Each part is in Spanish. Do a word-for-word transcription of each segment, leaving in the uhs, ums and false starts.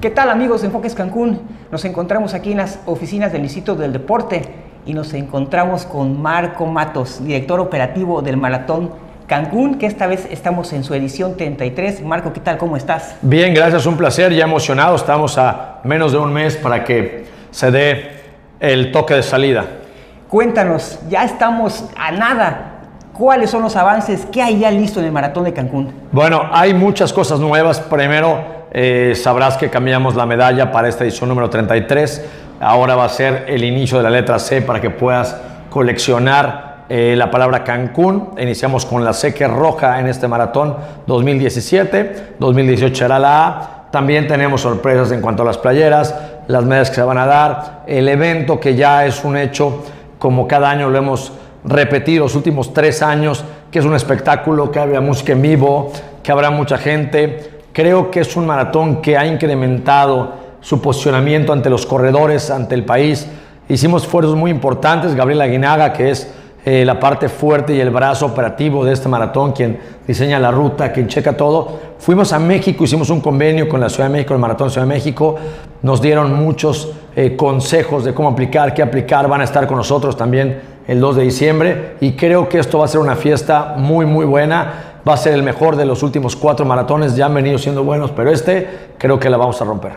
¿Qué tal, amigos de Enfoques Cancún? Nos encontramos aquí en las oficinas del Instituto del Deporte y nos encontramos con Marco Matos, director operativo del Maratón Cancún, que esta vez estamos en su edición treinta y tres. Marco, ¿qué tal? ¿Cómo estás? Bien, gracias, un placer, ya emocionado. Estamos a menos de un mes para que se dé el toque de salida. Cuéntanos, ya estamos a nada. ¿Cuáles son los avances? ¿Qué hay ya listo en el Maratón de Cancún? Bueno, hay muchas cosas nuevas. Primero, eh, sabrás que cambiamos la medalla para esta edición número treinta y tres. Ahora va a ser el inicio de la letra C para que puedas coleccionar eh, la palabra Cancún. Iniciamos con la C, que es roja en este maratón dos mil diecisiete. dos mil dieciocho era la A. También tenemos sorpresas en cuanto a las playeras, las medallas que se van a dar, el evento que ya es un hecho, como cada año lo hemos repetido los últimos tres años, que es un espectáculo, que habrá música en vivo, que habrá mucha gente. Creo que es un maratón que ha incrementado su posicionamiento ante los corredores, ante el país. Hicimos esfuerzos muy importantes. Gabriel Aguinaga, que es eh, la parte fuerte y el brazo operativo de este maratón, quien diseña la ruta, quien checa todo. Fuimos a México, hicimos un convenio con la Ciudad de México, el Maratón Ciudad de México. Nos dieron muchos eh, consejos de cómo aplicar, qué aplicar. Van a estar con nosotros también el dos de diciembre y creo que esto va a ser una fiesta muy muy buena. Va a ser el mejor de los últimos cuatro maratones, ya han venido siendo buenos, pero este creo que la vamos a romper.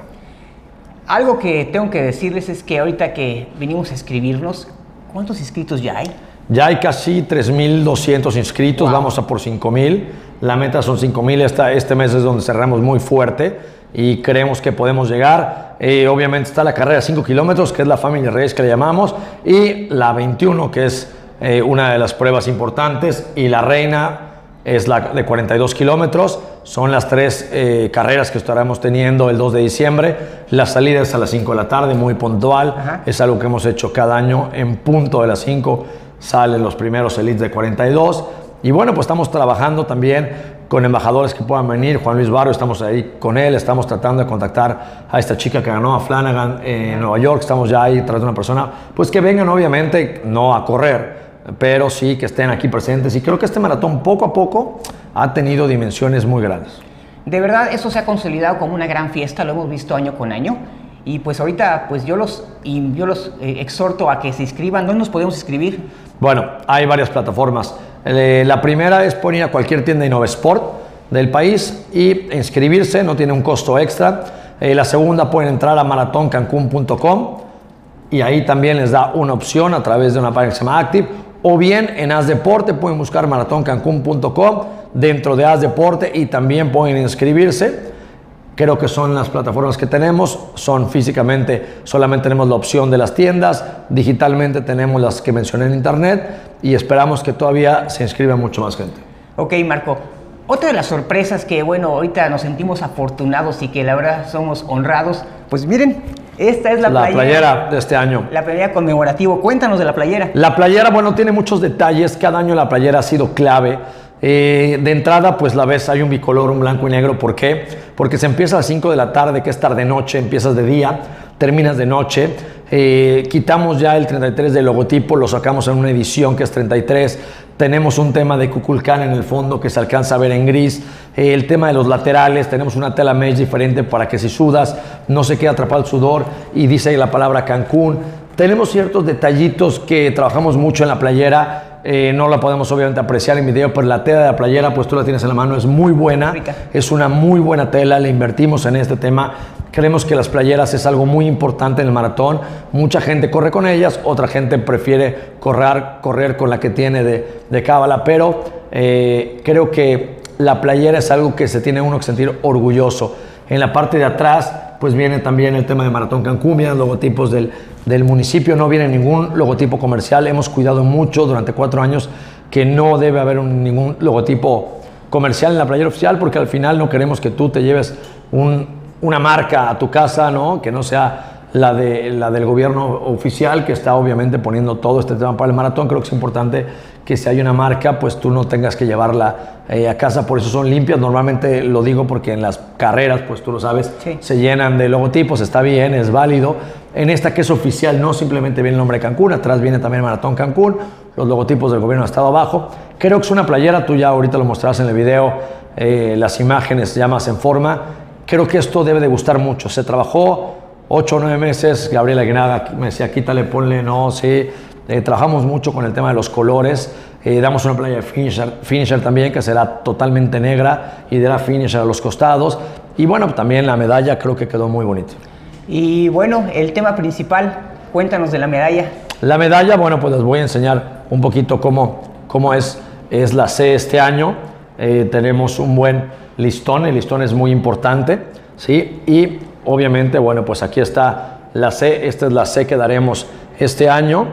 Algo que tengo que decirles es que ahorita que venimos a inscribirnos, ¿cuántos inscritos ya hay? Ya hay casi tres mil doscientos inscritos, wow. Vamos a por cinco mil, la meta son cinco mil, este mes es donde cerramos muy fuerte y creemos que podemos llegar. Eh, obviamente está la carrera de cinco kilómetros, que es la Family Race que le llamamos, y la veintiuno, que es eh, una de las pruebas importantes, y la reina es la de cuarenta y dos kilómetros. Son las tres eh, carreras que estaremos teniendo el dos de diciembre. La salida es a las cinco de la tarde, muy puntual. Ajá. Es algo que hemos hecho cada año. En punto de las cinco salen los primeros elites de cuarenta y dos. Y bueno, pues estamos trabajando también con embajadores que puedan venir. Juan Luis Barrio, estamos ahí con él. Estamos tratando de contactar a esta chica que ganó a Flanagan en Nueva York. Estamos ya ahí tratando de una persona, pues que vengan, obviamente, no a correr, pero sí que estén aquí presentes. Y creo que este maratón poco a poco ha tenido dimensiones muy grandes. De verdad, eso se ha consolidado como una gran fiesta, lo hemos visto año con año. Y pues ahorita pues yo los, y yo los eh, exhorto a que se inscriban. ¿Dónde nos podemos inscribir? Bueno, hay varias plataformas. Eh, la primera es poner a cualquier tienda Innovesport del país y inscribirse, no tiene un costo extra. Eh, la segunda, pueden entrar a maratón cancún punto com y ahí también les da una opción a través de una página que se llama Active. O bien en Haz Deporte pueden buscar maratón cancún punto com dentro de Haz Deporte y también pueden inscribirse. Creo que son las plataformas que tenemos, son físicamente, solamente tenemos la opción de las tiendas, digitalmente tenemos las que mencioné en internet y esperamos que todavía se inscriba mucho más gente. Ok, Marco. Otra de las sorpresas que, bueno, ahorita nos sentimos afortunados y que la verdad somos honrados, pues miren, esta es la, la playera, playera de este año. La playera conmemorativo. Cuéntanos de la playera. La playera, bueno, tiene muchos detalles. Cada año la playera ha sido clave. Eh, de entrada, pues la ves, hay un bicolor, un blanco y negro. ¿Por qué? Porque se empieza a las cinco de la tarde, que es tarde-noche, empiezas de día, terminas de noche. Eh, quitamos ya el treinta y tres del logotipo, lo sacamos en una edición que es treinta y tres. Tenemos un tema de Kukulcán en el fondo que se alcanza a ver en gris. Eh, el tema de los laterales, tenemos una tela mesh diferente para que si sudas no se quede atrapado el sudor y dice ahí la palabra Cancún. Tenemos ciertos detallitos que trabajamos mucho en la playera. Eh, no la podemos obviamente apreciar en video, pero la tela de la playera, pues tú la tienes en la mano, es muy buena. Rica. Es una muy buena tela, le invertimos en este tema. Creemos que las playeras es algo muy importante en el maratón. Mucha gente corre con ellas, otra gente prefiere correr, correr con la que tiene de, de cábala, pero eh, creo que la playera es algo que se tiene uno que sentir orgulloso. En la parte de atrás, pues viene también el tema de Maratón Cancún, vienen logotipos del, del municipio, no viene ningún logotipo comercial. Hemos cuidado mucho durante cuatro años que no debe haber un, ningún logotipo comercial en la playera oficial, porque al final no queremos que tú te lleves un, una marca a tu casa, ¿no? Que no sea la, de, la del gobierno oficial, que está obviamente poniendo todo este tema para el maratón. Creo que es importante que si hay una marca, pues tú no tengas que llevarla eh, a casa, por eso son limpias. Normalmente lo digo porque en las carreras, pues tú lo sabes, sí, se llenan de logotipos, está bien, es válido. En esta que es oficial, no simplemente viene el nombre de Cancún, atrás viene también Maratón Cancún, los logotipos del gobierno de estado abajo. Creo que es una playera, tú ya ahorita lo mostrarás en el video, eh, las imágenes ya más en forma, creo que esto debe de gustar mucho. Se trabajó ocho o nueve meses, Gabriel Aguinaga me decía, quítale, ponle, no, sí. Eh, trabajamos mucho con el tema de los colores. Eh, damos una playa de finisher, finisher también, que será totalmente negra y dará finisher a los costados. Y bueno, también la medalla creo que quedó muy bonita. Y bueno, el tema principal, cuéntanos de la medalla. La medalla, bueno, pues les voy a enseñar un poquito cómo, cómo es, es la C este año. Eh, tenemos un buen listón, el listón es muy importante, ¿sí? Y obviamente, bueno, pues aquí está la C, esta es la C que daremos este año.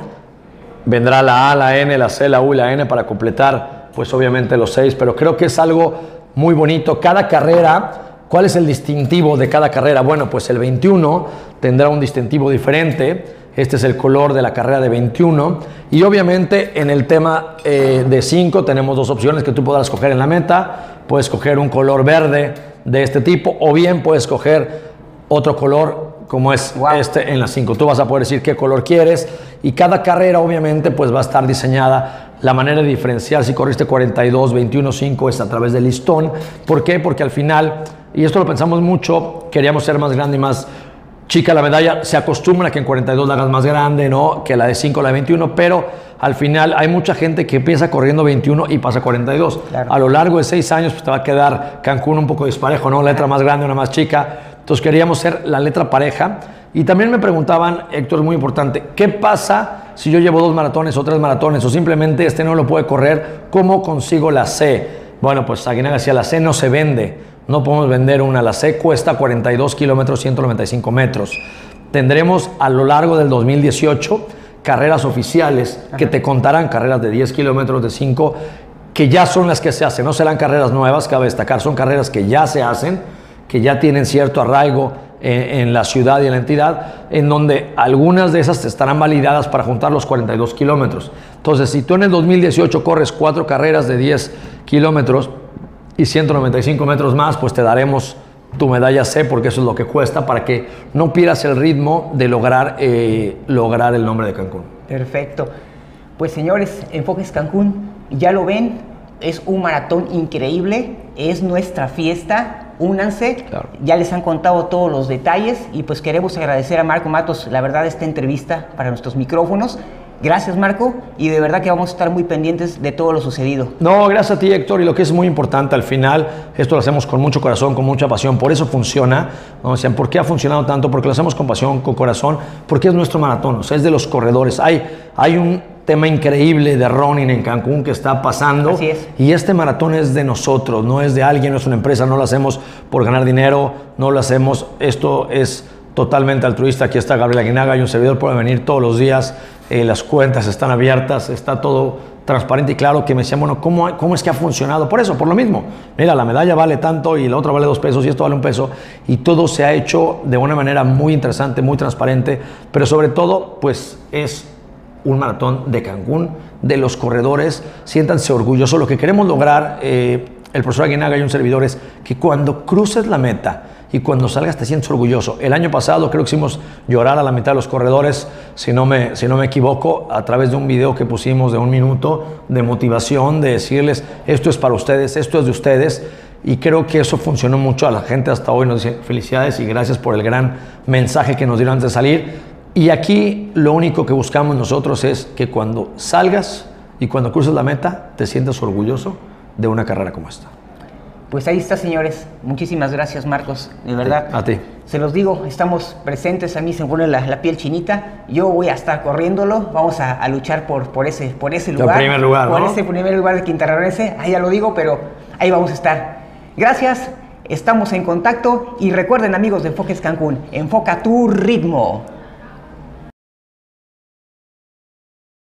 Vendrá la A, la N, la C, la U y la N para completar, pues obviamente los seis, pero creo que es algo muy bonito. Cada carrera, ¿cuál es el distintivo de cada carrera? Bueno, pues el veintiuno tendrá un distintivo diferente. Este es el color de la carrera de veintiuno. Y obviamente en el tema eh, de cinco tenemos dos opciones que tú podrás escoger en la meta. Puedes escoger un color verde de este tipo o bien puedes escoger otro color como es wow. este en la cinco. Tú vas a poder decir qué color quieres y cada carrera obviamente pues va a estar diseñada. La manera de diferenciar si corriste cuarenta y dos, veintiuno, cinco es a través del listón. ¿Por qué? Porque al final, y esto lo pensamos mucho, queríamos ser más grande y más chica la medalla. Se acostumbra que en cuarenta y dos la hagas más grande, ¿no? Que la de cinco, la de veintiuno, pero al final hay mucha gente que empieza corriendo veintiuno y pasa cuarenta y dos. Claro. A lo largo de seis años pues te va a quedar Cancún un poco disparejo, ¿no? Letra más grande, una más chica. Entonces queríamos ser la letra pareja. Y también me preguntaban, Héctor, es muy importante, ¿qué pasa si yo llevo dos maratones o tres maratones o simplemente este no lo puede correr? ¿Cómo consigo la C? Bueno, pues Aguinaga decía, la C no se vende. No podemos vender una. La C cuesta cuarenta y dos kilómetros, ciento noventa y cinco metros. Tendremos a lo largo del dos mil dieciocho carreras oficiales Ajá. que te contarán carreras de diez kilómetros, de cinco, que ya son las que se hacen. No serán carreras nuevas, cabe destacar, son carreras que ya se hacen, que ya tienen cierto arraigo en, en la ciudad y en la entidad, en donde algunas de esas estarán validadas para juntar los cuarenta y dos kilómetros. Entonces, si tú en el dos mil dieciocho corres cuatro carreras de diez kilómetros y ciento noventa y cinco metros más, pues te daremos tu medalla C, porque eso es lo que cuesta, para que no pierdas el ritmo de lograr, eh, lograr el nombre de Cancún. Perfecto. Pues señores, Enfoques Cancún, ya lo ven, es un maratón increíble, es nuestra fiesta. Únanse, claro. Ya les han contado todos los detalles y pues queremos agradecer a Marco Matos, la verdad, esta entrevista para nuestros micrófonos. Gracias, Marco, y de verdad que vamos a estar muy pendientes de todo lo sucedido. No, gracias a ti, Héctor, y lo que es muy importante al final, esto lo hacemos con mucho corazón, con mucha pasión, por eso funciona. ¿No? O sea, ¿por qué ha funcionado tanto? Porque lo hacemos con pasión, con corazón, porque es nuestro maratón, o sea, es de los corredores. Hay, hay un tema increíble de running en Cancún que está pasando. Así es. Y este maratón es de nosotros, no es de alguien, no es una empresa, no lo hacemos por ganar dinero, no lo hacemos, esto es totalmente altruista. Aquí está Gabriel Aguinaga y un servidor puede venir todos los días, eh, las cuentas están abiertas, está todo transparente y claro, que me decían, bueno, ¿cómo, ¿cómo es que ha funcionado? Por eso, por lo mismo. Mira, la medalla vale tanto y la otra vale dos pesos y esto vale un peso y todo se ha hecho de una manera muy interesante, muy transparente, pero sobre todo, pues es un maratón de Cancún, de los corredores, siéntanse orgullosos. Lo que queremos lograr, eh, el profesor Aguinaga y un servidor, es que cuando cruces la meta y cuando salgas te sientes orgulloso. El año pasado creo que hicimos llorar a la mitad de los corredores, si no me, si no me equivoco, a través de un video que pusimos de un minuto de motivación, de decirles, esto es para ustedes, esto es de ustedes. Y creo que eso funcionó mucho. A la gente hasta hoy nos dice felicidades y gracias por el gran mensaje que nos dieron antes de salir. Y aquí lo único que buscamos nosotros es que cuando salgas y cuando cruces la meta te sientas orgulloso de una carrera como esta. Pues ahí está, señores. Muchísimas gracias, Marcos. De verdad. A ti. Se los digo, estamos presentes. A mí se me pone la, la piel chinita. Yo voy a estar corriéndolo. Vamos a, a luchar por, por, ese, por ese lugar. El primer lugar, Por ¿no? ese primer lugar de quintanarroense. Ahí ya lo digo, pero ahí vamos a estar. Gracias. Estamos en contacto. Y recuerden, amigos de Enfoques Cancún, enfoca tu ritmo.